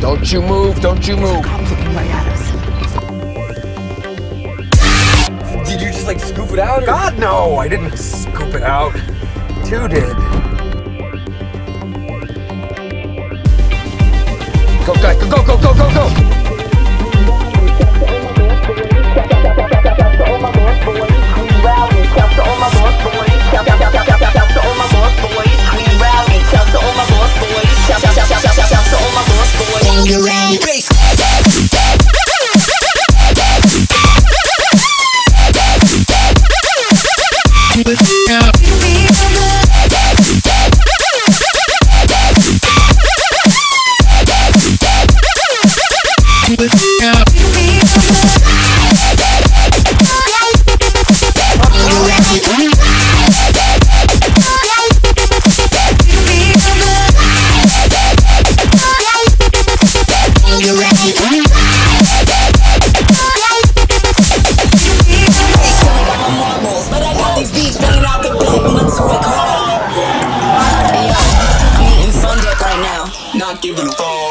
Don't you move, don't you move. Cops looking right at us. Did you just like scoop it out? Or? God, no, I didn't scoop it out. Two did. Go, guys, go, go, go, go, go. Bangarang. Not giving a fuck.